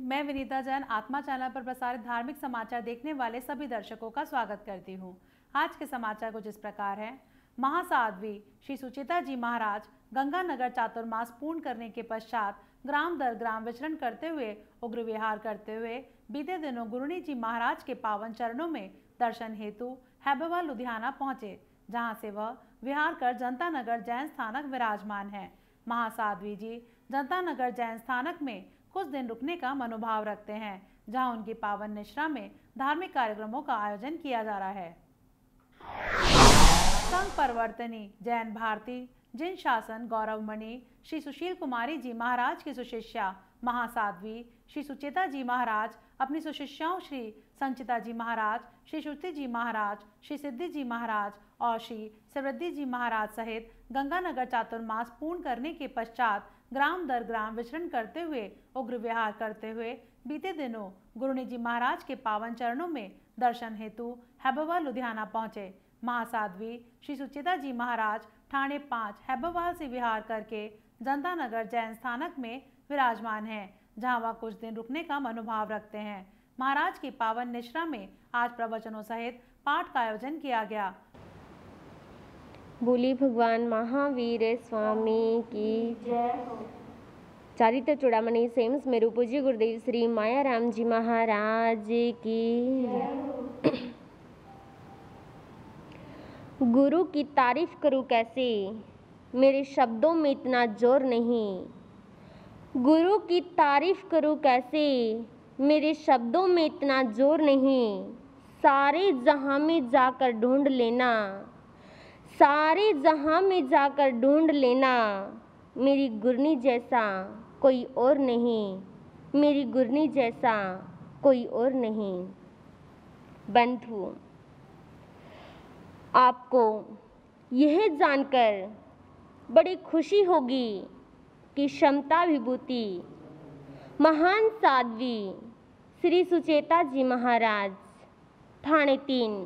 मैं विनीता जैन आत्मा चैनल पर प्रसारित धार्मिक समाचार देखने वाले सभी दर्शकों का स्वागत करती हूं। आज के समाचार कुछ इस प्रकार हैं। महासाध्वी श्री सुचेता जी महाराज गंगानगर चातुर्मास पूर्ण करने के पश्चात ग्राम दर ग्राम विचरण करते हुए उग्र विहार करते हुए बीते दिनों गुरुनी जी महाराज के पावन चरणों में दर्शन हेतु हैबवा लुधियाना पहुंचे, जहां से वह विहार कर जनता नगर जैन स्थानक विराजमान है। महासाध्वी जी जनता नगर जैन स्थानक में कुछ दिन रुकने का मनोभाव रखते हैं, जहां उनकी पावन निश्रा में धार्मिक कार्यक्रमों का आयोजन किया जा रहा है। संघ परिवर्तनी जैन भारती जिन शासन गौरवमणि श्री सुशील कुमारी जी महाराज की सुशिष्या महासाध्वी श्री सुचेता जी महाराज अपनी सुशिष्याओं श्री संचिता जी महाराज, श्री श्रुति जी महाराज, श्री सिद्धि जी महाराज और श्री समृद्धि जी महाराज सहित गंगानगर चातुर्मास पूर्ण करने के पश्चात ग्राम दर ग्राम विचरण करते हुए उग्र विहार करते हुए बीते दिनों गुरुनी जी महाराज के पावन चरणों में दर्शन हेतु हैबवा लुधियाना पहुंचे। महासाध्वी श्री सुचेता जी महाराज ठाणे 5 हैबवाल से विहार करके जनता नगर जैन स्थानक में विराजमान हैं, जहां वह कुछ दिन रुकने का मनोभाव रखते हैं। महाराज की पावन निश्रा में आज प्रवचनों सहित पाठ का आयोजन किया गया। बोली भगवान महावीर स्वामी की जय। चारित्र चूड़ामणि सेम्स मेरू पूज्य गुरुदेव श्री माया राम जी महाराज की जय। गुरु की तारीफ करूं कैसे, मेरे शब्दों में इतना जोर नहीं। गुरु की तारीफ करूं कैसे, मेरे शब्दों में इतना जोर नहीं। सारे जहां में जाकर ढूंढ लेना, सारे जहां में जाकर ढूंढ लेना। मेरी गुरनी जैसा कोई और नहीं, मेरी गुरनी जैसा कोई और नहीं। बंधु, आपको यह जानकर बड़ी खुशी होगी कि क्षमता विभूति महान साध्वी श्री सुचेता जी महाराज ठाणे 3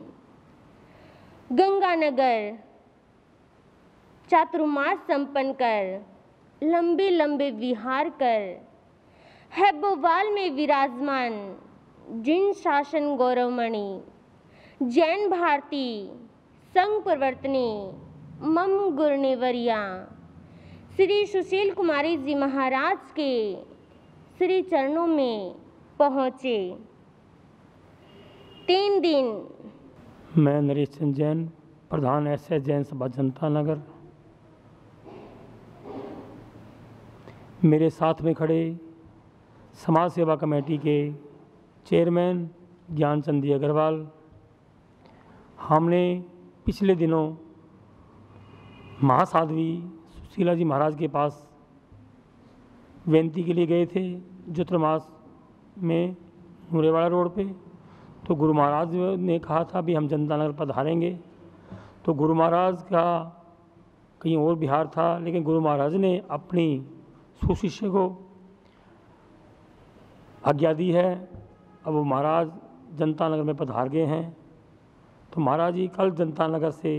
गंगानगर चातुर्मास संपन्न कर लंबे लंबे विहार कर हैबोवाल में विराजमान जिन शासन गौरवमणि जैन भारती संघ परिवर्तनी मम गुरुनेवरिया श्री सुशील कुमारी जी महाराज के श्री चरणों में पहुँचे। 3 दिन मैं नरेश चंद जैन, प्रधान एसएस जैन सभा जनता नगर। मेरे साथ में खड़े समाज सेवा कमेटी के चेयरमैन ज्ञानचंद जी अग्रवाल। हमने पिछले दिनों महासाध्वी सुशीला जी महाराज के पास बेनती के लिए गए थे चातुर्मास में नूरेवाड़ा रोड पे। तो गुरु महाराज ने कहा था भी हम जनता नगर पधारेंगे। तो गुरु महाराज का कहीं और बिहार था, लेकिन गुरु महाराज ने अपनी सुशिष्य को आज्ञा दी है। अब वो महाराज जनता नगर में पधार गए हैं। तो महाराज जी कल जनता नगर से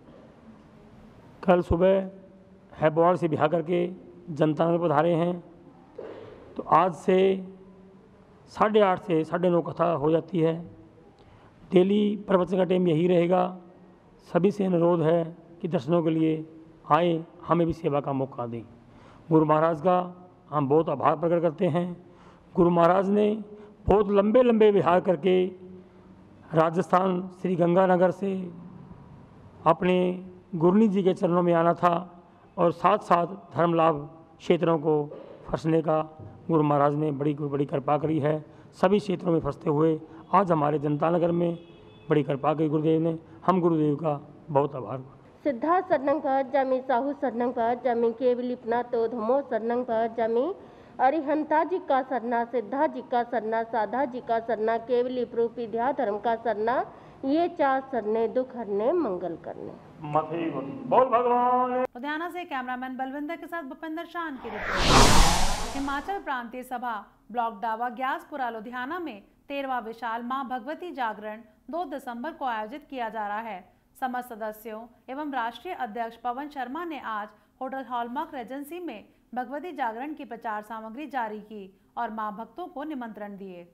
कल सुबह हैबवाल से बिहार करके जनता नगर पधारे हैं। तो आज से 8:30 से 9:30 कथा हो जाती है। डेली प्रवचन का टाइम यही रहेगा। सभी से अनुरोध है कि दर्शनों के लिए आए, हमें भी सेवा का मौका दें। गुरु महाराज का हम बहुत आभार प्रकट करते हैं। गुरु महाराज ने बहुत लंबे लंबे विहार करके राजस्थान श्री गंगानगर से अपने गुरुनी जी के चरणों में आना था और साथ साथ धर्म लाभ क्षेत्रों को फंसने का गुरु महाराज ने बड़ी कृपा करी है। सभी क्षेत्रों में फंसते हुए आज हमारे जनता नगर में बड़ी कृपा करी गुरुदेव ने। हम गुरुदेव का बहुत आभार। सिद्धा शरणं भजामि, साहू शरणं भजामि, केवलिपना तो धमो शरणं भजामि। अरिहंता जी का सरना, सिद्धा जी का सरना, साधा जी का सरना, केवली प्रूपिध्या धर्म का सरना। ये 4 सरने दुख हरने मंगल करने। बोल भगवान। लुधियाना से कैमरामैन बलविंदर के साथ भूपेंद्र शान की रिपोर्ट। हिमाचल प्रांतीय सभा ब्लॉक डावा ग्यासपुरा लुधियाना में 13वां विशाल मां भगवती जागरण 2 दिसंबर को आयोजित किया जा रहा है। समस्त सदस्यों एवं राष्ट्रीय अध्यक्ष पवन शर्मा ने आज होटल हॉलमार्क रेजेंसी में भगवती जागरण की प्रचार सामग्री जारी की और मां भक्तों को निमंत्रण दिए।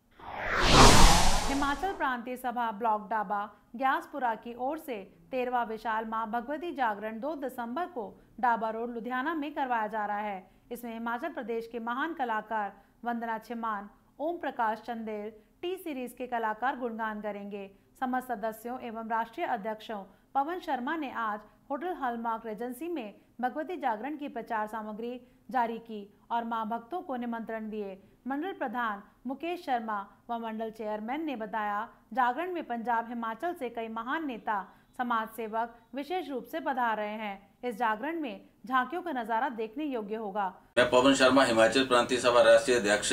हिमाचल प्रांतीय सभा ब्लॉक डाबा ग्यासपुरा की ओर से 13वां विशाल मां भगवती जागरण 2 दिसंबर को डाबा रोड लुधियाना में करवाया जा रहा है। इसमें हिमाचल प्रदेश के महान कलाकार वंदना छिमान, ओम प्रकाश चंदेल, टी सीरीज के कलाकार गुणगान करेंगे। समस्त सदस्यों एवं राष्ट्रीय अध्यक्षों पवन शर्मा ने आज होटल हॉलमार्क रेजेंसी में भगवती जागरण की प्रचार सामग्री जारी की और मां भक्तों को निमंत्रण दिए। मंडल प्रधान मुकेश शर्मा व मंडल चेयरमैन ने बताया, जागरण में पंजाब हिमाचल से कई महान नेता समाज सेवक विशेष रूप से पधार रहे हैं। इस जागरण में झांकियों का नजारा देखने योग्य होगा। मैं पवन शर्मा हिमाचल प्रांतीय सभा राष्ट्रीय अध्यक्ष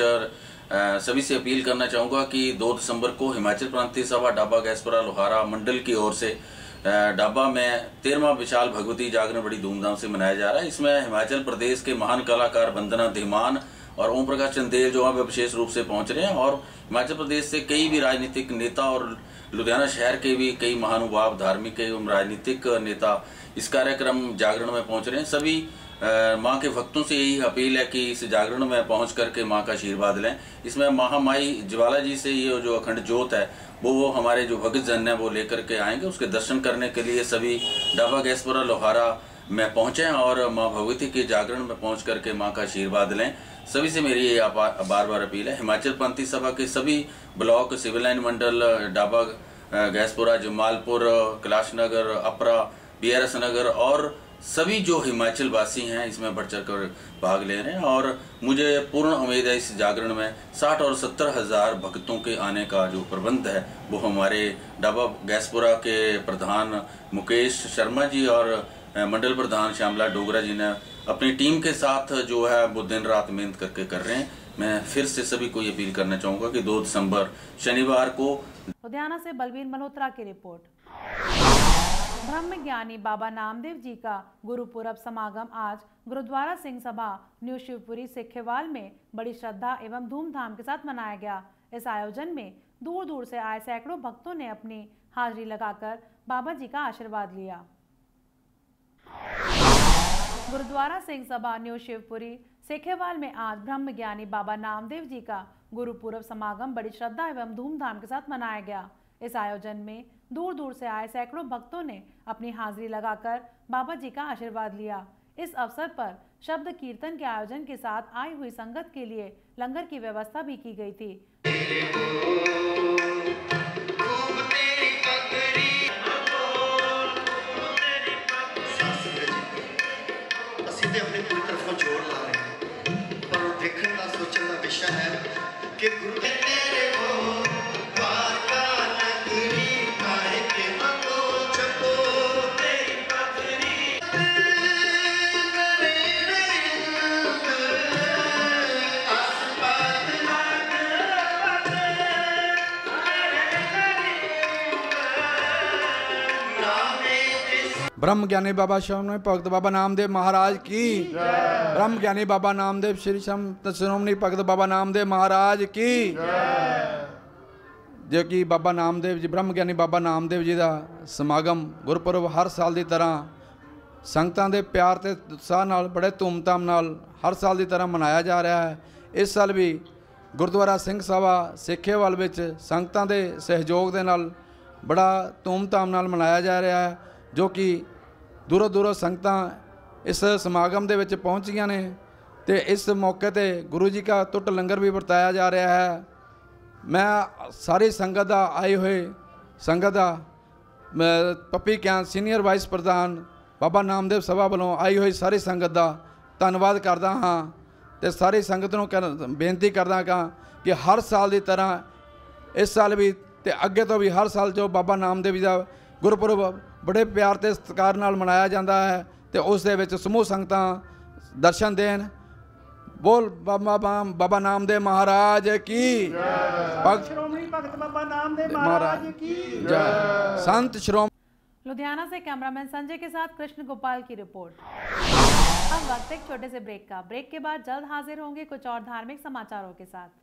सभी से अपील करना चाहूंगा कि 2 दिसंबर को हिमाचल प्रांतीय सभा डाबा गैसपुरा लोहारा मंडल की ओर से डाबा में 13वां विशाल भगवती जागरण बड़ी धूमधाम से मनाया जा रहा है। इसमें हिमाचल प्रदेश के महान कलाकार वंदना छिमान और ओम प्रकाश चंदेल जो वहाँ विशेष रूप से पहुंच रहे हैं और हिमाचल प्रदेश से कई भी राजनीतिक नेता और लुधियाना शहर के भी कई महानुभाव धार्मिक एवं राजनीतिक नेता इस कार्यक्रम जागरण में पहुंच रहे हैं। सभी माँ के भक्तों से यही अपील है कि इस जागरण में पहुंच करके माँ का आशीर्वाद लें। इसमें महामाई ज्वाला जी से ये जो अखंड ज्योत है वो हमारे जो भक्त जन है वो लेकर के आएंगे। उसके दर्शन करने के लिए सभी डाबा गैसपुरा लोहारा में पहुंचे और माँ भगवती के जागरण में पहुंच करके माँ का आशीर्वाद लें। सभी से मेरी ये बार बार अपील है। हिमाचल प्रांतीय सभा के सभी ब्लॉक, सिविल लाइन मंडल, डाबा गैसपुरा, जमालपुर, कैलाश नगर, अपरा, बीआरएस नगर और सभी जो हिमाचल वासी हैं इसमें बढ़ चढ़ कर भाग ले रहे हैं और मुझे पूर्ण उम्मीद है इस जागरण में 60 और 70 हजार भक्तों के आने का जो प्रबंध है वो हमारे डाबा गैसपुरा के प्रधान मुकेश शर्मा जी और मंडल प्रधान श्यामला डोगरा जी ने अपनी टीम के साथ जो है वो दिन रात मेहनत करके कर रहे हैं। मैं फिर से सभी को ये अपील करना चाहूंगा कि 2 दिसंबर शनिवार को। लुधियाना से बलवीर मल्होत्रा की रिपोर्ट। ब्रह्म ज्ञानी बाबा नामदेव जी का गुरुपुरब समागम आज गुरुद्वारा सिंह सभा न्यू शिवपुरी सिखेवाल में बड़ी श्रद्धा एवं धूमधाम के साथ मनाया गया। इस आयोजन में दूर दूर से आए सैकड़ों भक्तों ने अपनी हाजिरी लगाकर बाबा जी का आशीर्वाद लिया। गुरुद्वारा सिंह सभा न्यू शिवपुरी सिखेवाल में आज ब्रह्म ज्ञानी बाबा नामदेव जी का गुरुपुरब समागम बड़ी श्रद्धा एवं धूमधाम के साथ मनाया गया। इस आयोजन में दूर दूर से आए सैकड़ों भक्तों ने अपनी हाजिरी लगाकर बाबा जी का आशीर्वाद लिया। इस अवसर पर शब्द कीर्तन के आयोजन के साथ आई हुई संगत के लिए लंगर की व्यवस्था भी की गई थी। ब्रह्म ज्ञानी बाबा श्रोमणी भगत बाबा नामदेव महाराज की। ब्रह्म ज्ञानी बाबा नामदेव श्री श्रोमणी भगत बाबा नामदेव महाराज की। जो कि बाबा नामदेव जी ब्रह्म ज्ञानी बाबा नामदेव जी का समागम गुरपुरब हर साल की तरह संगतां दे प्यार ते उत्साह नाल बड़े धूमधाम नाल हर साल की तरह मनाया जा रहा है। इस साल भी गुरुद्वारा सिंह सभा सिखेवाल विच संगतां दे सहयोग दे नाल बड़ा धूमधाम नाल मनाया जा रहा है। जो कि दूरों दूरों संगतां इस समागम दे विच पहुंचियां ने ते इस मौके ते गुरु जी का टुट लंगर भी वरताया जा रहा है। मैं सारी संगत दा आए हुए संगत दा पप्पी कैंथ सीनियर वाइस प्रधान बाबा नामदेव सभा वालों आई हुई सारी संगत दा धन्नवाद करदा हाँ ते सारी संगत नूं बेनती करदा कि हर साल की तरह इस साल भी ते अगे तो भी हर साल जो बाबा नामदेव जी का गुरपुरब बड़े प्यार ते सत्कार नाल मनाया जाता है ते उस दे विच समूह संगतां दर्शन देन। बोल बाबा नामदेव महाराज की। श्रोमणी भगत बाबा नामदेव महाराज की जय। संत श्रोमणी। लुधियाना से कैमरामैन संजय के साथ कृष्ण गोपाल की रिपोर्ट। अब वक्त एक छोटे से ब्रेक का। ब्रेक के बाद जल्द हाजिर होंगे कुछ और धार्मिक समाचारों के साथ।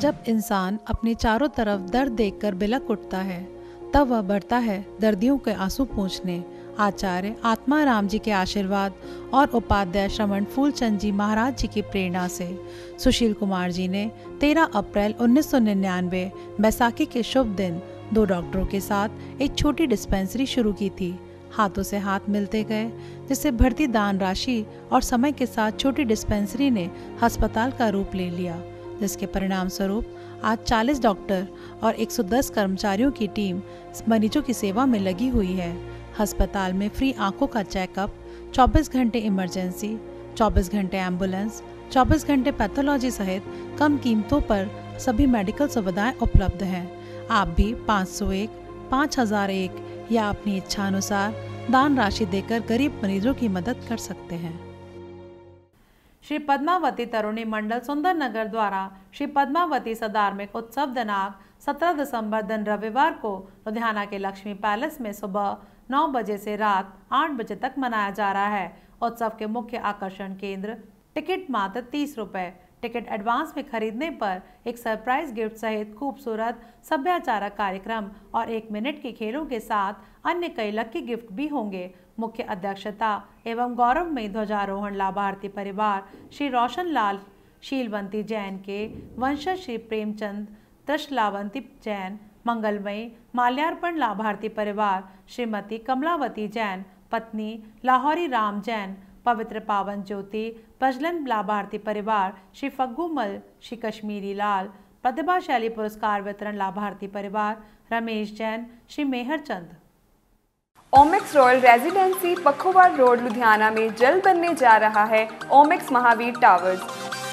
जब इंसान अपने चारों तरफ दर्द देखकर बिलक उठता है तब वह बढ़ता है दर्दियों के आंसू पोंछने। आचार्य आत्माराम जी के आशीर्वाद और उपाध्याय श्रवण फूलचंद जी महाराज जी की प्रेरणा से सुशील कुमार जी ने 13 अप्रैल 1999 बैसाखी के शुभ दिन 2 डॉक्टरों के साथ एक छोटी डिस्पेंसरी शुरू की थी। हाथों से हाथ मिलते गए, जिससे बढ़ती दान राशि और समय के साथ छोटी डिस्पेंसरी ने अस्पताल का रूप ले लिया, जिसके परिणाम स्वरूप आज 40 डॉक्टर और 110 कर्मचारियों की टीम मरीजों की सेवा में लगी हुई है। अस्पताल में फ्री आंखों का चेकअप, 24 घंटे इमरजेंसी, 24 घंटे एम्बुलेंस, 24 घंटे पैथोलॉजी सहित कम कीमतों पर सभी मेडिकल सुविधाएं उपलब्ध हैं। आप भी 501, 5001 या अपनी इच्छा अनुसार दान राशि देकर गरीब मरीजों की मदद कर सकते हैं। श्री पद्मावती तरुणी मंडल सुंदर नगर द्वारा श्री पद्मावती धार्मिक उत्सव दिनांक 17 दिसंबर दिन रविवार को लुधियाना के लक्ष्मी पैलेस में सुबह 9 बजे से रात 8 बजे तक मनाया जा रहा है। उत्सव के मुख्य आकर्षण केंद्र टिकट मात्र 30 रुपये। टिकट एडवांस में खरीदने पर एक सरप्राइज गिफ्ट सहित खूबसूरत सभ्याचारक कार्यक्रम और 1 मिनट के खेलों के साथ अन्य कई लकी गिफ्ट भी होंगे। मुख्य अध्यक्षता एवं गौरवमयी ध्वजारोहण लाभार्थी परिवार श्री रोशन लाल शीलवंती जैन के वंशज श्री प्रेमचंद त्रिशलावंती जैन, मंगलमयी माल्यार्पण लाभार्थी परिवार श्रीमती कमलावती जैन, पत्नी लाहौरी राम जैन, पवित्र पावन ज्योति प्रज्वलन लाभार्थी परिवार श्री फग्गूमल श्री कश्मीरी लाल, प्रतिभाशाली पुरस्कार वितरण लाभार्थी परिवार Ramesh Jain Shri Mehar Chand. Omaxe royal residency Pakhowal road Ludhiana में जल्द बनने जा रहा है Omaxe Mahavir towers.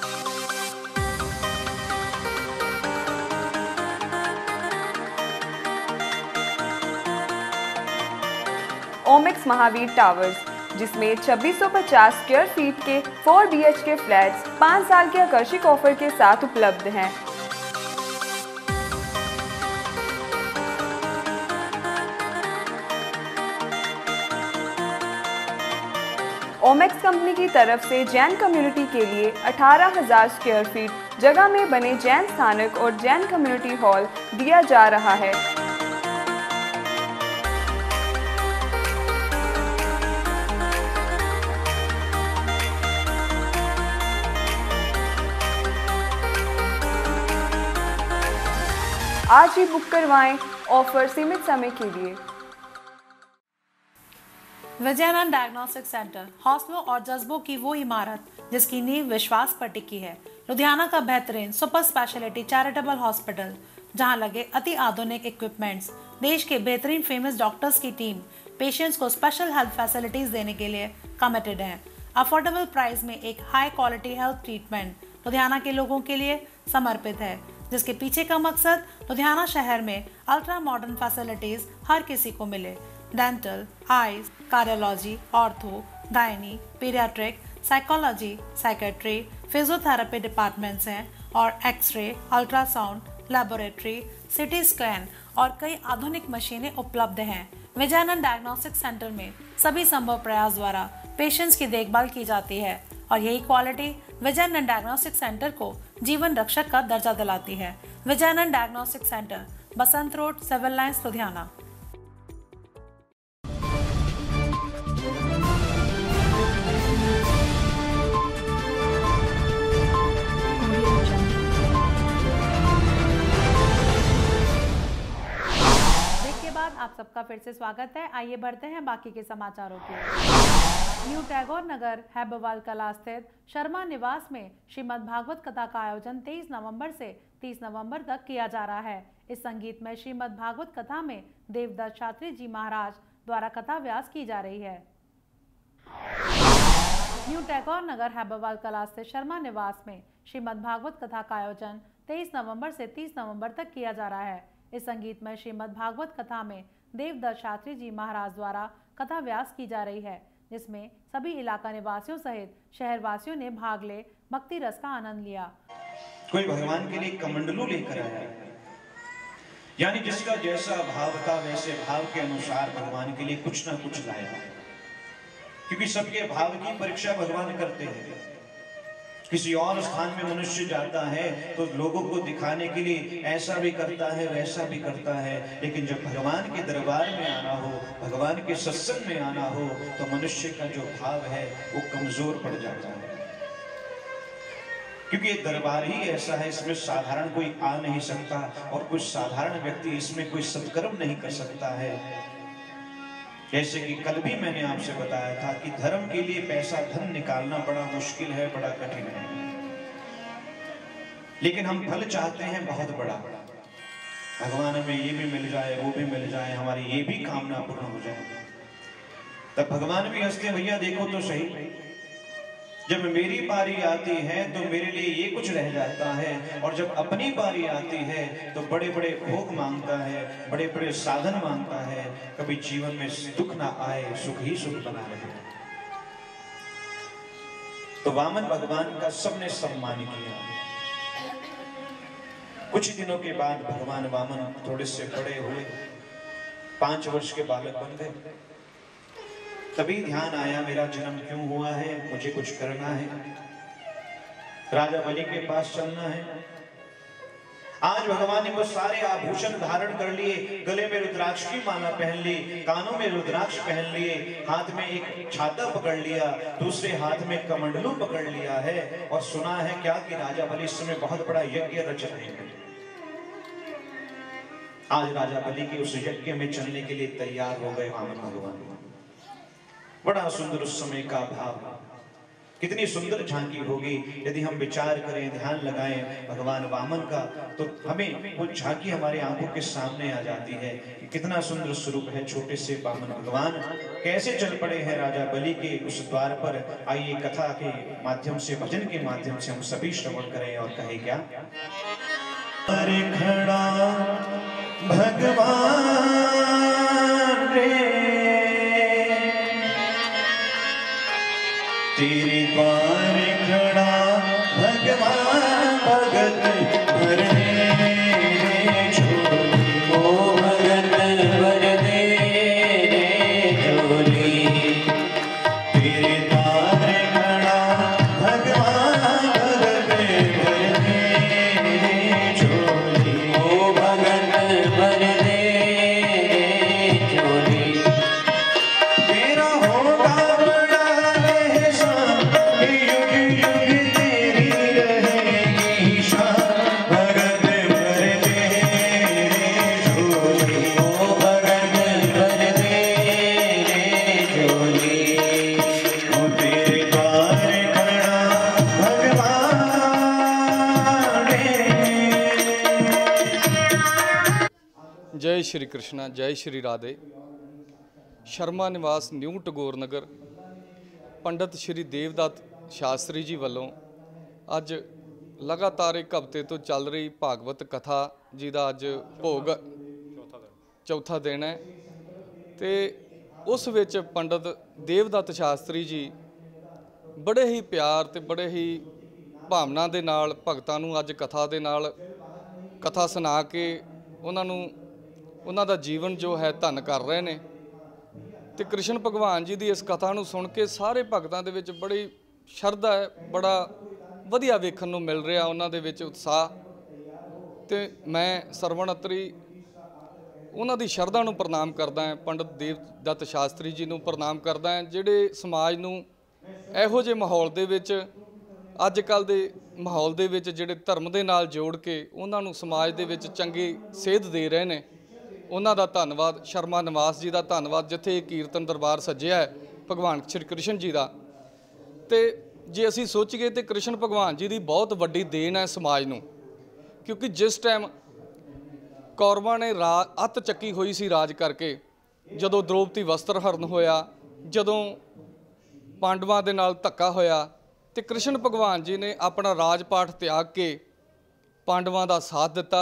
Omaxe Mahavir towers, जिसमें 2650 स्क्वायर फीट के 4 BHK फ्लैट्स 5 साल के आकर्षक ऑफर के साथ उपलब्ध हैं। ओमेक्स कंपनी की तरफ से जैन कम्युनिटी के लिए 18,000 स्क्वायर फीट जगह में बने जैन स्थानक और जैन कम्युनिटी हॉल दिया जा रहा है। आज ही बुक करवाएं, ऑफर सीमित समय के लिए। विजयानंद डायग्नोस्टिक सेंटर, हौसलों और जज्बों की वो इमारत जिसकी नींव विश्वास पर टिकी है। लुधियाना का बेहतरीन सुपर स्पेशलिटी चैरिटेबल हॉस्पिटल, जहां लगे अति आधुनिक इक्विपमेंट्स, देश के बेहतरीन फेमस डॉक्टर्स की टीम पेशेंट्स को स्पेशल हेल्थ फैसिलिटीज देने के लिए कमिटेड है। अफोर्डेबल प्राइस में एक high quality health treatment Ludhiana के लोगों के लिए समर्पित है, जिसके पीछे का मकसद लुधियाना शहर में अल्ट्रा मॉडर्न फैसिलिटीज हर किसी को मिले। Dental, eyes, cardiology, ortho, gynae, paediatric, psychology, psychiatry, physiotherapy departments हैं और x-ray, ultrasound, laboratory, CT scan और कई आधुनिक मशीनें उपलब्ध हैं। विजयानंद डायग्नोस्टिक सेंटर में सभी संभव प्रयास द्वारा पेशेंट्स की देखभाल की जाती है और यही क्वालिटी विजयानंद डायग्नोस्टिक सेंटर को जीवन रक्षक का दर्जा दिलाती है। Vijayanand diagnostic centre, Basant road, civil lines, Ludhiana. आप सबका फिर से स्वागत है। आइए बढ़ते हैं बाकी के समाचारों की। न्यू टैगोर नगर हैबोवाल कला स्थित शर्मा निवास में श्रीमद् भागवत कथा का आयोजन 23 नवंबर से 30 नवंबर तक किया जा रहा है। इस संगीत में श्रीमद् भागवत कथा में देवदत्त शास्त्री जी महाराज द्वारा कथा व्यास की जा रही है। न्यू टैगोर नगर हैबोवाल कला स्थित शर्मा निवास में श्रीमद् भागवत कथा का आयोजन 23 नवंबर से 30 नवंबर तक किया जा रहा है। इस संगीत में श्रीमद् भागवत कथा में देवदत्त शास्त्री जी महाराज द्वारा कथा व्यास की जा रही है, जिसमें सभी इलाका निवासियों सहित शहरवासियों ने भाग ले भक्ति रस का आनंद लिया। कोई भगवान के लिए कमंडलू लेकर आया, यानी जिसका जैसा भाव था वैसे भाव के अनुसार भगवान के लिए कुछ ना कुछ लाया, क्योंकि सबके भाव की परीक्षा भगवान करते हैं। किसी और स्थान में मनुष्य जाता है तो लोगों को दिखाने के लिए ऐसा भी करता है, वैसा भी करता है, लेकिन जब भगवान के दरबार में आना हो, भगवान के सत्संग में आना हो, तो मनुष्य का जो भाव है वो कमजोर पड़ जाता है। क्योंकि ये दरबार ही ऐसा है, इसमें साधारण कोई आ नहीं सकता और कुछ साधारण व्यक्ति इसमें कोई सत्कर्म नहीं कर सकता है। जैसे कि कल भी मैंने आपसे बताया था कि धर्म के लिए पैसा धन निकालना बड़ा मुश्किल है, बड़ा कठिन है, लेकिन हम फल चाहते हैं बहुत बड़ा। भगवान हमें ये भी मिल जाए, वो भी मिल जाए, हमारी ये भी कामना पूर्ण हो जाए। तब भगवान भी हंसते, भैया देखो तो सही, जब मेरी बारी आती है तो मेरे लिए ये कुछ रह जाता है, और जब अपनी बारी आती है तो बड़े बड़े भोग मांगता है, बड़े बड़े साधन मांगता है। कभी जीवन में दुख ना आए, सुख ही सुख बना रहे। तो वामन भगवान का सबने सम्मान किया। कुछ दिनों के बाद भगवान वामन थोड़े से बड़े हुए, 5 वर्ष के बालक बन गए। तभी ध्यान आया, मेरा जन्म क्यों हुआ है, मुझे कुछ करना है, राजा बलि के पास चलना है। आज भगवान ने वो सारे आभूषण धारण कर लिए, गले में रुद्राक्ष की माला पहन ली, कानों में रुद्राक्ष पहन लिए, हाथ में एक छाता पकड़ लिया, दूसरे हाथ में कमंडलू पकड़ लिया है। और सुना है क्या कि राजा बलि इस समय बहुत बड़ा यज्ञ रच रहे हैं। आज राजा बलि के उस यज्ञ में चलने के लिए तैयार हो गए वामन भगवान। बड़ा सुंदर उस समय का भाव, कितनी सुंदर झांकी होगी यदि हम विचार करें, ध्यान लगाएं भगवान वामन का, तो हमें वो झांकी हमारे आंखों के सामने आ जाती है कि कितना सुंदर स्वरूप है छोटे से वामन भगवान। कैसे चल पड़े हैं राजा बलि के उस द्वार पर। आइए कथा के माध्यम से, भजन के माध्यम से हम सभी श्रवण करें और कहे क्या। अरे खड़ा भगवान रे, तेरे द्वार खड़ा भगवान, भगत भरने झोली, ओ भगत भर दे झोली। तेरे द्वार खड़ा भगवान, भगत भरने झोली, ओ भगत भर दे झोली। तेरा होगा जय श्री कृष्णा, जय श्री राधे। शर्मा निवास न्यू टगोर नगर पंडित श्री देवदत्त शास्त्री जी वालों अज लगातार एक हफ्ते तो चल रही भागवत कथा जी का अज भोग चौथा दिन है। तो उस विच पंडित देवदत्त शास्त्री जी बड़े ही प्यार ते बड़े ही भावना दे नाल भगतां नूं अज कथा दे नाल कथा सुना के उन्हां दा जीवन जो है धन कर रहे ने। तो कृष्ण भगवान जी की इस कथा नूं सुन के सारे भगतां दे विच बड़ी शरधा है, बड़ा वधिया वेखण नूं मिल रहा उन्हां दे विच उत्साह। तो मैं सरवण अत्री उन्हां दी शरधा नूं प्रणाम करदा है, पंडित देवदत्त शास्त्री जी नूं प्रणाम करदा है, जिहड़े समाज नूं इहो जिहे माहौल दे विच अजकल दे माहौल दे विच जिहड़े धर्म दे नाल जोड़ के उन्हां नूं समाज दे विच चंगी सेध दे रहे ने। उन्हां दा धन्नवाद, शर्मा निवास जी का धन्नवाद, जिथे कीर्तन दरबार सज्जिया है भगवान श्री कृष्ण जी का। तो जे असी सोचीए तो कृष्ण भगवान जी की बहुत वड्डी देन है समाज नूं, क्योंकि जिस टाइम कौरवां ने अत चक्की हुई सी राज करके, जदों द्रौपदी वस्त्र हरण होया, जदों पांडवां दे नाल धक्का होया, तो कृष्ण भगवान जी ने अपना राजपाठ त्याग के पांडवां दा साथ दिता।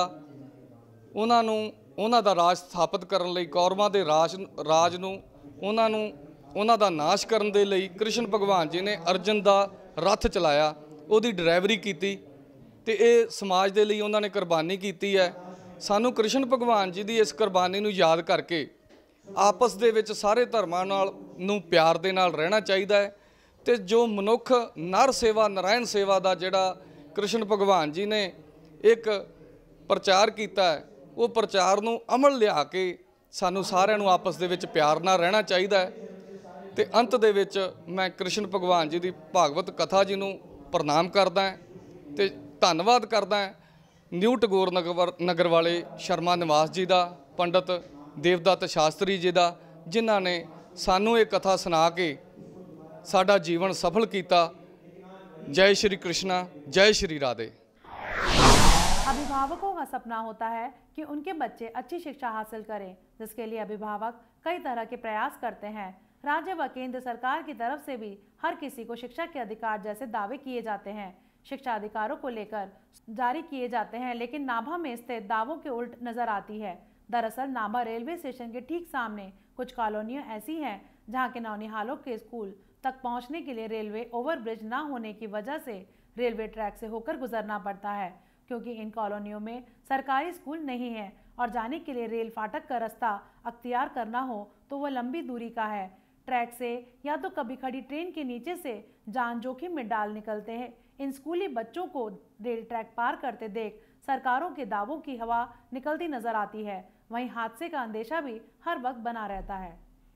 उन्हां दा राज स्थापित करन लई, कौरवां दे राज नूं उन्हां दा नाश करन दे लई कृष्ण भगवान जी ने अर्जन दा रथ चलाया, उहदी ड्राइवरी कीती। ते इह समाज दे लई उन्हां ने कुर्बानी कीती है। सानूं कृष्ण भगवान जी दी इस कुर्बानी नूं याद करके आपस दे विच सारे धर्मां नाल नूं प्यार दे नाल रहना चाहिदा है। ਤੇ ਜੋ ਮਨੁੱਖ ਨਰ ਸੇਵਾ ਨਾਰਾਇਣ ਸੇਵਾ ਦਾ ਜਿਹੜਾ ਕ੍ਰਿਸ਼ਨ ਭਗਵਾਨ ਜੀ ਨੇ ਇੱਕ ਪ੍ਰਚਾਰ ਕੀਤਾ ਹੈ, ਉਹ ਪ੍ਰਚਾਰ ਨੂੰ ਅਮਲ ਲਿਆ ਕੇ ਸਾਨੂੰ ਸਾਰਿਆਂ ਨੂੰ ਆਪਸ ਦੇ ਵਿੱਚ ਪਿਆਰ ਨਾਲ ਰਹਿਣਾ ਚਾਹੀਦਾ ਹੈ। ਤੇ ਅੰਤ ਦੇ ਵਿੱਚ ਮੈਂ ਕ੍ਰਿਸ਼ਨ ਭਗਵਾਨ ਜੀ ਦੀ ਭਾਗਵਤ ਕਥਾ ਜੀ ਨੂੰ ਪ੍ਰਣਾਮ ਕਰਦਾ ਤੇ ਧੰਨਵਾਦ ਕਰਦਾ ਨਿਊ ਟੈਗੋਰ ਨਗਰ ਵਾਲੇ ਸ਼ਰਮਾ ਨਿਵਾਸ ਜੀ ਦਾ, ਪੰਡਤ ਦੇਵਦੱਤ ਸ਼ਾਸਤਰੀ ਜੀ ਦਾ, ਜਿਨ੍ਹਾਂ ਨੇ ਸਾਨੂੰ ਇਹ ਕਥਾ ਸੁਣਾ ਕੇ साडा जीवन सफल किया। जय श्री कृष्णा, जय श्री राधे। अभिभावकों का सपना होता है कि उनके बच्चे अच्छी शिक्षा हासिल करें, जिसके लिए अभिभावक कई तरह के प्रयास करते हैं। राज्य व केंद्र सरकार की तरफ से भी हर किसी को शिक्षा के अधिकार जैसे दावे किए जाते हैं, शिक्षा अधिकारों को लेकर जारी किए जाते हैं, लेकिन नाभा में स्थित दावों के उल्ट नजर आती है। दरअसल नाभा रेलवे स्टेशन के ठीक सामने कुछ कॉलोनियां ऐसी हैं जहां के नौनिहालों के स्कूल तक पहुंचने के लिए रेलवे ओवरब्रिज न होने की वजह से रेलवे ट्रैक से होकर गुजरना पड़ता है, क्योंकि इन कॉलोनियों में सरकारी स्कूल नहीं है और जाने के लिए रेल फाटक का रास्ता अख्तियार करना हो तो वह लंबी दूरी का है। ट्रैक से या तो कभी खड़ी ट्रेन के नीचे से जान जोखिम में डाल निकलते हैं। इन स्कूली बच्चों को रेल ट्रैक पार करते देख सरकारों के दावों की हवा निकलती नजर आती है। वहीं हादसे का अंदेशा भी हर वक्त बना रहता है।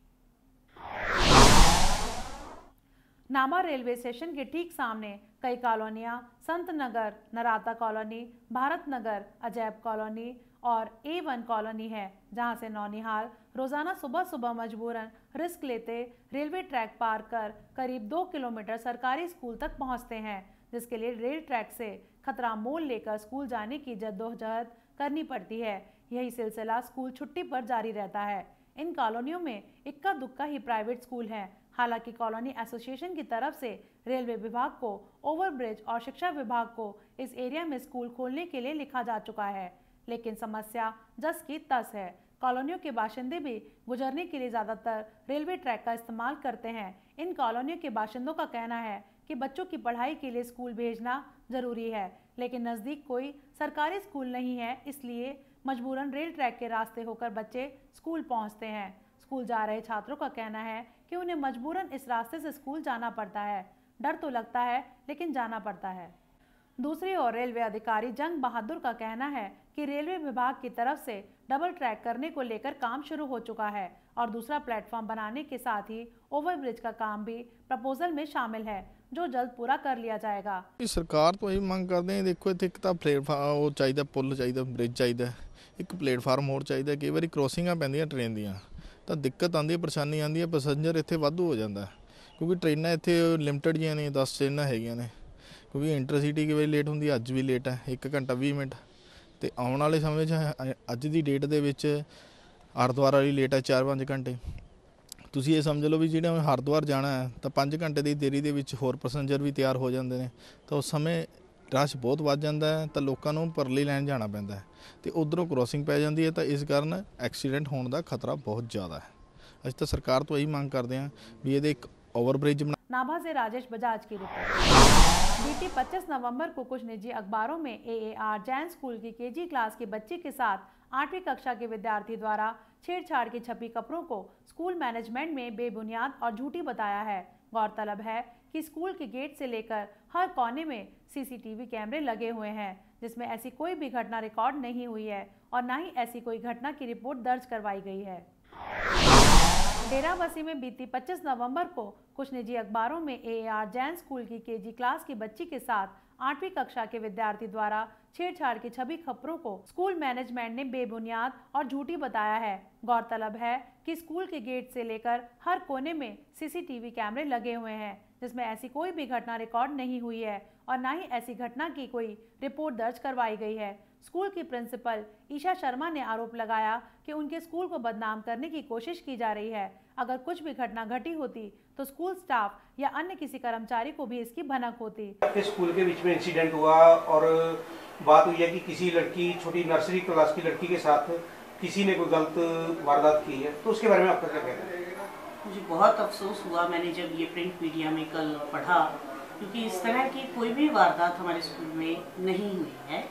नाभा रेलवे स्टेशन के ठीक सामने कई कॉलोनियां संत नगर, नराता कॉलोनी, भारत नगर, अजैब कॉलोनी और A1 कॉलोनी है, जहां से नौनिहाल रोजाना सुबह सुबह मजबूरन रिस्क लेते रेलवे ट्रैक पार कर करीब 2 किलोमीटर सरकारी स्कूल तक पहुंचते हैं, जिसके लिए रेल ट्रैक से खतरा मोल लेकर स्कूल जाने की जद्दोजहद करनी पड़ती है। यही सिलसिला स्कूल छुट्टी पर जारी रहता है। इन कॉलोनियों में इक्का दुक्का ही प्राइवेट स्कूल हैं। हालांकि कॉलोनी एसोसिएशन की तरफ से रेलवे विभाग को ओवरब्रिज और शिक्षा विभाग को इस एरिया में स्कूल खोलने के लिए लिखा जा चुका है, लेकिन समस्या जस की तस है। कॉलोनियों के बाशिंदे भी गुजरने के लिए ज़्यादातर रेलवे ट्रैक का इस्तेमाल करते हैं। इन कॉलोनियों के बाशिंदों का कहना है कि बच्चों की पढ़ाई के लिए स्कूल भेजना ज़रूरी है, लेकिन नज़दीक कोई सरकारी स्कूल नहीं है, इसलिए मजबूरन रेल ट्रैक के रास्ते होकर बच्चे स्कूल पहुँचते हैं। स्कूल जा रहे छात्रों का कहना है कि उन्हें मजबूरन इस रास्ते से स्कूल जाना पड़ता है। डर तो लगता है, लेकिन जाना पड़ता है। दूसरी ओर रेलवे अधिकारी जंग बहादुर का कहना है कि रेलवे विभाग की तरफ से डबल ट्रैक करने को लेकर काम शुरू हो चुका है और दूसरा प्लेटफॉर्म बनाने के साथ ही ओवरब्रिज का काम भी प्रपोजल में शामिल है, जो जल्द पूरा कर लिया जाएगा। सरकार तो यही मांग करते हैं, देखो इतने एक तो प्लेटफार्म वो चाहिए, पुल चाहिए, ब्रिज चाहिए, एक प्लेटफार्म होर चाहिए। कई बार क्रॉसिंगां पैंदियां ट्रेन दियां तो दिक्कत आती है, परेशानी आती है, पैसेंजर इत्थे वाधू हो जाता है, क्योंकि ट्रेनां इत्थे लिमिटेड जिहियां ने, 10 ट्रेनां हैगियां ने, क्योंकि इंटरसिटी कई बार लेट होंदी, अज भी लेट है 1 घंटा 20 मिनट। तो आने वाले समय अज की डेट दे विच हरिद्वार वाली लेट है 4-5 घंटे। तुसीं ये समझ लो भी जिहड़ा हरिद्वार जाना है तो 5 घंटे की देरी दे विच होर पैसेंजर भी तैयार हो जाते हैं, तो उस समय रश बहुत वध जाता है, तो लोगों को परली लैन जाना पैंदा है, तो उधरों क्रॉसिंग पै जाती है, तो इस कारण एक्सीडेंट होने का खतरा बहुत ज़्यादा है। अस तो सरकार तो यही मांग करते हैं भी ये एक ओवरब्रिज बना। नाभा से राजेश बजाज की रिपोर्ट। बीती 25 नवंबर को कुछ निजी अखबारों में AAR जैन स्कूल की KG क्लास की बच्ची के साथ 8वीं कक्षा के विद्यार्थी द्वारा छेड़छाड़ की छपी खबरों को स्कूल मैनेजमेंट में बेबुनियाद और झूठी बताया है। गौरतलब है कि स्कूल के गेट से लेकर हर कोने में CCTV कैमरे लगे हुए हैं, जिसमें ऐसी कोई भी घटना रिकॉर्ड नहीं हुई है और न ही ऐसी कोई घटना की रिपोर्ट दर्ज करवाई गई है। डेराबस्सी में बीती 25 नवंबर को कुछ निजी अखबारों में AAR जैन स्कूल की KG क्लास की बच्ची के साथ 8वीं कक्षा के विद्यार्थी द्वारा छेड़छाड़ की छवि खबरों को स्कूल मैनेजमेंट ने बेबुनियाद और झूठी बताया है। गौरतलब है कि स्कूल के गेट से लेकर हर कोने में CCTV कैमरे लगे हुए हैं, जिसमें ऐसी कोई भी घटना रिकॉर्ड नहीं हुई है और न ही ऐसी घटना की कोई रिपोर्ट दर्ज करवाई गई है। स्कूल की प्रिंसिपल ईशा शर्मा ने आरोप लगाया कि उनके स्कूल को बदनाम करने की कोशिश की जा रही है। अगर कुछ भी घटना घटी होती तो स्कूल स्टाफ या अन्य किसी कर्मचारी को भी इसकी भनक होती। स्कूल के बीच में इंसिडेंट हुआ और बात हुई है कि किसी लड़की, छोटी नर्सरी क्लास की लड़की के साथ किसी ने कोई गलत वारदात की है, तो उसके बारे में आपका क्या कहना है? मुझे बहुत अफसोस हुआ मैंने जब ये प्रिंट मीडिया में कल पढ़ा, क्योंकि इस तरह की कोई भी वारदात हमारे स्कूल में नहीं हुई है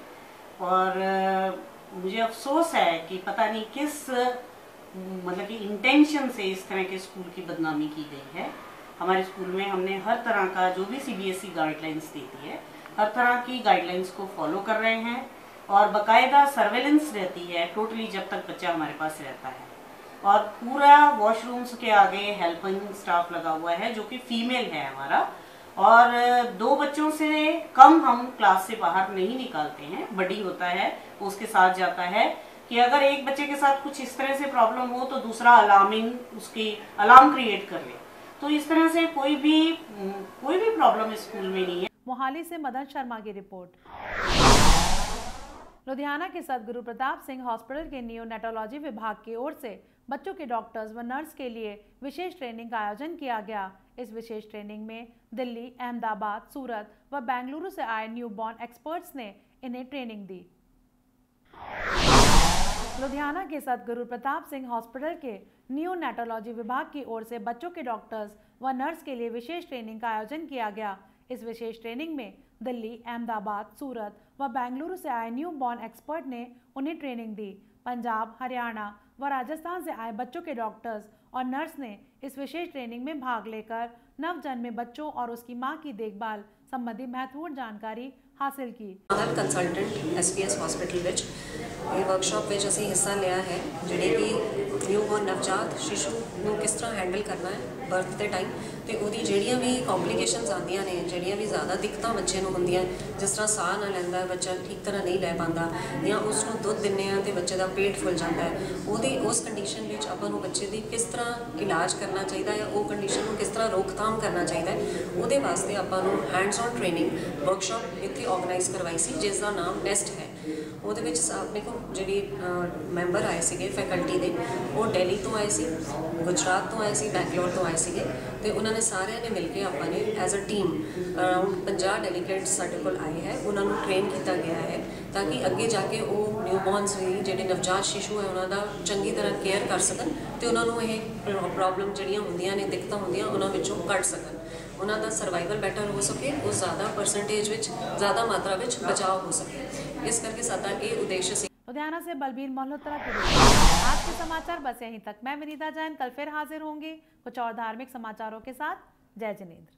और मुझे अफसोस है कि पता नहीं किस मतलब कि इंटेंशन से इस तरह के स्कूल की बदनामी की गई है। हमारे स्कूल में हमने हर तरह का जो भी CBSE गाइडलाइंस देती है, हर तरह की गाइडलाइंस को फॉलो कर रहे हैं और बाकायदा सर्वेलेंस रहती है टोटली जब तक बच्चा हमारे पास रहता है। और पूरा वॉशरूम्स के आगे हेल्पिंग स्टाफ लगा हुआ है जो कि फीमेल है हमारा, और 2 बच्चों से कम हम क्लास से बाहर नहीं निकालते हैं। बड़ी होता है उसके साथ जाता है कि अगर एक बच्चे के साथ कुछ इस तरह से प्रॉब्लम हो तो दूसरा उसकी अलार्म क्रिएट कर ले। तो इस तरह से कोई भी प्रॉब्लम स्कूल में नहीं है। मोहाली से मदन शर्मा की रिपोर्ट। लुधियाना के सदगुरु प्रताप सिंह हॉस्पिटल के नियोनेटोलॉजी विभाग की ओर से बच्चों के डॉक्टर्स व नर्स के लिए विशेष ट्रेनिंग का आयोजन किया गया। इस विशेष ट्रेनिंग में दिल्ली, अहमदाबाद, सूरत व बेंगलुरु से आए न्यूबॉर्न एक्सपर्ट्स ने इन्हें ट्रेनिंग दी। लुधियाना के सदगुरु प्रताप सिंह हॉस्पिटल के नियोनेटोलॉजी विभाग की ओर से बच्चों के डॉक्टर्स व नर्स के लिए विशेष ट्रेनिंग का आयोजन किया गया। इस विशेष ट्रेनिंग में दिल्ली, अहमदाबाद, सूरत व बेंगलुरु से आए न्यूबॉर्न एक्सपर्ट ने उन्हें ट्रेनिंग दी। पंजाब, हरियाणा व राजस्थान से आए बच्चों के डॉक्टर्स और नर्स ने इस विशेष ट्रेनिंग में भाग लेकर नवजन्मे बच्चों और उसकी मां की देखभाल संबंधी महत्वपूर्ण जानकारी हासिल की। कंसल्टेंट SPS हॉस्पिटल विच ਇਹ वर्कशॉप ਵਿੱਚ ਅਸੀਂ ਹਿੱਸਾ ਲਿਆ ਹੈ ਜਿਹੜੇ ਕਿ ਨਿਊਬੋਰਨ ਨਵਜਾਤ ਸ਼ਿਸ਼ੂ ਨੂੰ ਕਿਸ ਤਰ੍ਹਾਂ ਹੈਂਡਲ ਕਰਨਾ ਹੈ ਬਰਥ ਦੇ ਟਾਈਮ ਤੇ ਉਹਦੀ ਜਿਹੜੀਆਂ ਵੀ ਕੰਪਲਿਕੇਸ਼ਨਸ ਆਉਂਦੀਆਂ ਨੇ, ਜਿਹੜੀਆਂ ਵੀ ਜ਼ਿਆਦਾ ਦਿੱਕਤਾਂ ਬੱਚੇ ਨੂੰ ਹੁੰਦੀਆਂ, ਜਿਸ ਤਰ੍ਹਾਂ ਸਾਹ ਨਾ ਲੈਂਦਾ ਬੱਚਾ, ਠੀਕ ਤਰ੍ਹਾਂ ਨਹੀਂ ਲੈ ਪਾਉਂਦਾ, ਜਾਂ ਉਸ ਨੂੰ ਦੁੱਧ ਦਿੰਦੇ ਆ ਤੇ ਬੱਚੇ ਦਾ ਪੇਟ ਫੁੱਲ ਜਾਂਦਾ ਹੈ, ਉਸ ਕੰਡੀਸ਼ਨ ਵਿੱਚ ਆਪਾਂ ਨੂੰ ਬੱਚੇ ਦੀ ਕਿਸ ਤਰ੍ਹਾਂ ਇਲਾਜ ਕਰਨਾ ਚਾਹੀਦਾ ਹੈ, ਉਹ ਕੰਡੀਸ਼ਨ ਨੂੰ ਕਿਸ ਤਰ੍ਹਾਂ ਰੋਕਥਾਮ ਕਰਨਾ ਚਾਹੀਦਾ ਹੈ, ਉਹਦੇ ਵਾਸਤੇ ਆਪਾਂ ਨੂੰ ਹੈਂਡਸ ਔਨ ਟ੍ਰੇਨਿੰਗ ਵਰਕਸ਼ਾਪ ਇੱਥੇ ਆਰਗੇਨਾਈਜ਼ ਕਰਵਾਈ ਸੀ ਜਿਸ ਦਾ ਨਾਮ ਨੈਸਟ ਹੈ। ਉਹਦੇ ਵਿੱਚ ਆਪਣੇ ਕੋਲ ਜਿਹੜੀ ਮੈਂਬਰ ਆਏ ਸੀਗੇ ਫੈਕਲਟੀ ਦੇ, ਉਹ ਦਿੱਲੀ ਤੋਂ ਆਏ ਸੀ, ਗੁਜਰਾਤ ਤੋਂ ਆਏ ਸੀ, ਬੈਂਗਲੌਰ ਤੋਂ ਆਏ ਸੀਗੇ ਤੇ ਉਹਨਾਂ ਨੇ ਸਾਰਿਆਂ ਨੇ ਮਿਲ ਕੇ ਆਪਾਂ ਨੇ as a team around 50 delegates ਸਾਡੇ ਕੋਲ ਆਏ ਹੈ, ਉਹਨਾਂ ਨੂੰ ਟ੍ਰੇਨ ਕੀਤਾ ਗਿਆ ਹੈ ਤਾਂ ਕਿ ਅੱਗੇ ਜਾ ਕੇ ਉਹ ਨਿਊਬੋਰਨਸ ਵੀ ਜਿਹੜੇ ਨਵਜਾਤ ਸ਼ਿਸ਼ੂ ਹੈ ਉਹਨਾਂ ਦਾ ਚੰਗੀ ਤਰ੍ਹਾਂ ਕੇਅਰ ਕਰ ਸਕਣ ਤੇ ਉਹਨਾਂ ਨੂੰ ਇਹ ਪ੍ਰੋਬਲਮ ਜਿਹੜੀਆਂ ਹੁੰਦੀਆਂ ਨੇ, ਦਿੱਕਤਾਂ ਹੁੰਦੀਆਂ, ਉਹਨਾਂ ਵਿੱਚੋਂ ਕੱਢ ਸਕਣ, ਉਹਨਾਂ ਦਾ ਸਰਵਾਈਵਲ ਬੈਟਰ ਹੋ ਸਕੇ, ਉਹ ਜ਼ਿਆਦਾ ਪਰਸੈਂਟੇਜ ਵਿੱਚ, ਜ਼ਿਆਦਾ ਮਾਤਰਾ ਵਿੱਚ बचाव हो सके। इस करके सादा ये उद्देश्य से। लुधियाना से बलबीर मल्होत्रा के आज के समाचार बस यहीं तक। मैं विनीता जैन कल फिर हाजिर होंगी कुछ और धार्मिक समाचारों के साथ। जय जिनेंद्र।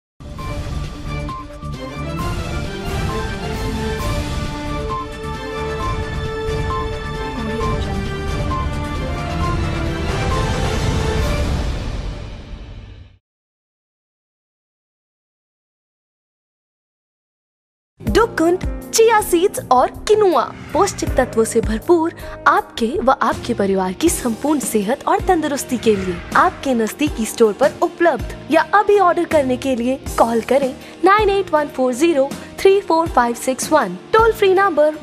डुकुंड, चिया सीड्स और किनुआ पौष्टिक तत्वों से भरपूर आपके व आपके परिवार की संपूर्ण सेहत और तंदुरुस्ती के लिए आपके नजदीकी स्टोर पर उपलब्ध या अभी ऑर्डर करने के लिए कॉल करें 9814034561, टोल फ्री नंबर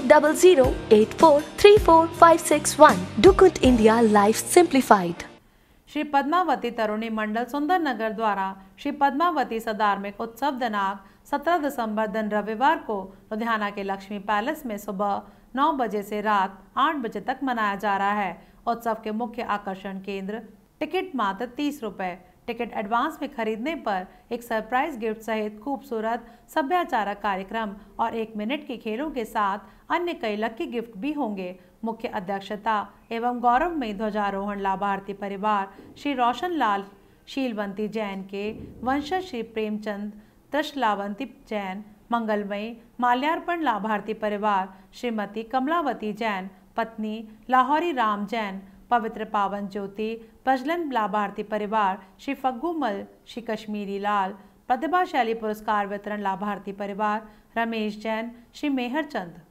1800843456 डुकुंड India life simplified. Shri Padmavati Taruni Mandal सुंदर नगर द्वारा श्री पद्मावती धार्मिक उत्सव दिनांक 17 दिसंबर दिन रविवार को लुधियाना के लक्ष्मी पैलेस में सुबह 9 बजे से रात 8 बजे तक मनाया जा रहा है। उत्सव के मुख्य आकर्षण केंद्र टिकट मात्र 30 रुपये। टिकट एडवांस में खरीदने पर एक सरप्राइज गिफ्ट सहित खूबसूरत सभ्याचारक कार्यक्रम और 1 मिनट के खेलों के साथ अन्य कई लकी गिफ्ट भी होंगे। मुख्य अध्यक्षता एवं गौरवमयी ध्वजारोहण लाभार्थी परिवार श्री रोशन लाल शीलवंती जैन के वंशज श्री प्रेमचंद त्रिशलावंती जैन, मंगलमयी माल्यार्पण लाभार्थी परिवार श्रीमती कमलावती जैन, पत्नी लाहौरी राम जैन, पवित्र पावन ज्योति प्रज्वलन लाभार्थी परिवार श्री फग्गूमल श्री कश्मीरी लाल, प्रतिभाशाली पुरस्कार वितरण लाभार्थी परिवार रमेश जैन, श्री मेहर चंद।